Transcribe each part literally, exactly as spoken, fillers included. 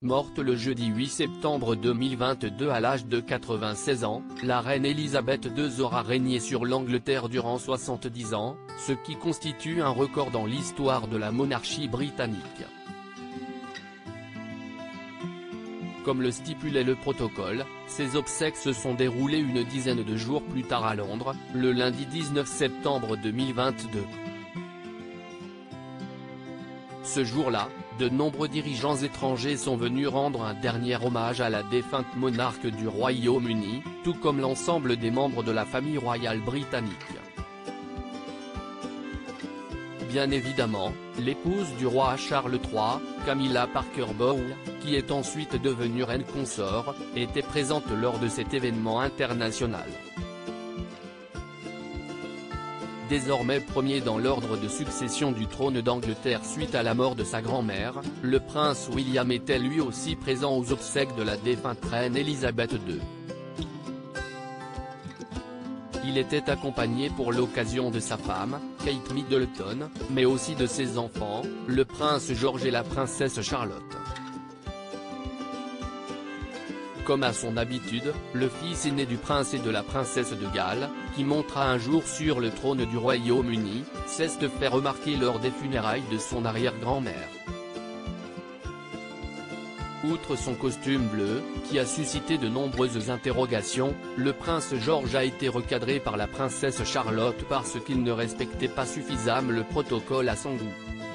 Morte le jeudi huit septembre deux mille vingt-deux à l'âge de quatre-vingt-seize ans, la reine Elisabeth deux aura régné sur l'Angleterre durant soixante-dix ans, ce qui constitue un record dans l'histoire de la monarchie britannique. Comme le stipulait le protocole, ses obsèques se sont déroulées une dizaine de jours plus tard à Londres, le lundi dix-neuf septembre deux mille vingt-deux. Ce jour-là, de nombreux dirigeants étrangers sont venus rendre un dernier hommage à la défunte monarque du Royaume-Uni, tout comme l'ensemble des membres de la famille royale britannique. Bien évidemment, l'épouse du roi Charles trois, Camilla Parker Bowles, qui est ensuite devenue reine consort, était présente lors de cet événement international. Désormais premier dans l'ordre de succession du trône d'Angleterre suite à la mort de sa grand-mère, le prince William était lui aussi présent aux obsèques de la défunte reine Elisabeth deux. Il était accompagné pour l'occasion de sa femme, Kate Middleton, mais aussi de ses enfants, le prince George et la princesse Charlotte. Comme à son habitude, le fils aîné du prince et de la princesse de Galles, qui montera un jour sur le trône du Royaume-Uni, cesse de faire remarquer lors des funérailles de son arrière-grand-mère. Outre son costume bleu, qui a suscité de nombreuses interrogations, le prince George a été recadré par la princesse Charlotte parce qu'il ne respectait pas suffisamment le protocole à son goût.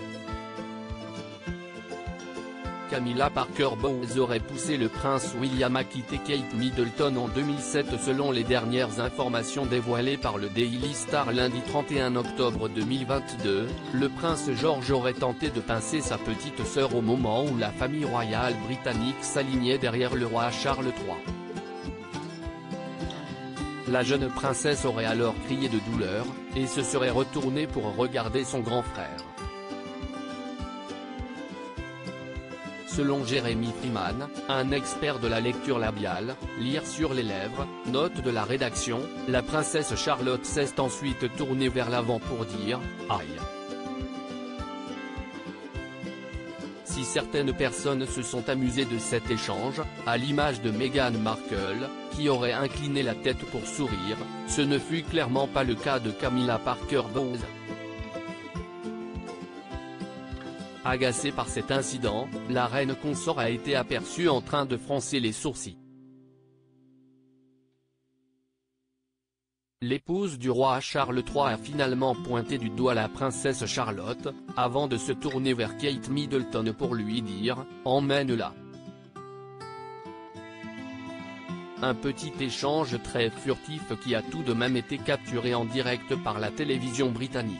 Camilla Parker Bowles aurait poussé le prince William à quitter Kate Middleton en deux mille sept selon les dernières informations dévoilées par le Daily Star lundi trente et un octobre deux mille vingt-deux, le prince George aurait tenté de pincer sa petite sœur au moment où la famille royale britannique s'alignait derrière le roi Charles trois. La jeune princesse aurait alors crié de douleur, et se serait retournée pour regarder son grand frère. Selon Jeremy Freeman, un expert de la lecture labiale, lire sur les lèvres, note de la rédaction, la princesse Charlotte s'est ensuite tournée vers l'avant pour dire « Aïe ». Si certaines personnes se sont amusées de cet échange, à l'image de Meghan Markle, qui aurait incliné la tête pour sourire, ce ne fut clairement pas le cas de Camilla Parker Bowles. Agacée par cet incident, la reine consort a été aperçue en train de froncer les sourcils. L'épouse du roi Charles trois a finalement pointé du doigt la princesse Charlotte, avant de se tourner vers Kate Middleton pour lui dire « Emmène-la ». Un petit échange très furtif qui a tout de même été capturé en direct par la télévision britannique.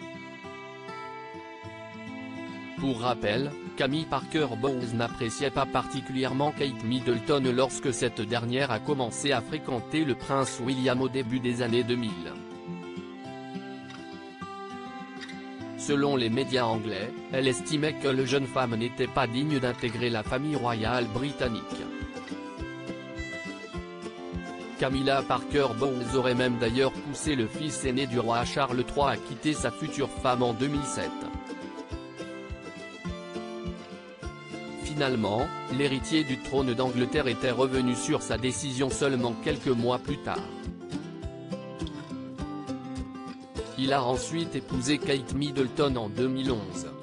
Pour rappel, Camilla Parker Bowles n'appréciait pas particulièrement Kate Middleton lorsque cette dernière a commencé à fréquenter le prince William au début des années deux mille. Selon les médias anglais, elle estimait que la jeune femme n'était pas digne d'intégrer la famille royale britannique. Camilla Parker Bowles aurait même d'ailleurs poussé le fils aîné du roi Charles trois à quitter sa future femme en deux mille sept. Finalement, l'héritier du trône d'Angleterre était revenu sur sa décision seulement quelques mois plus tard. Il a ensuite épousé Kate Middleton en deux mille onze.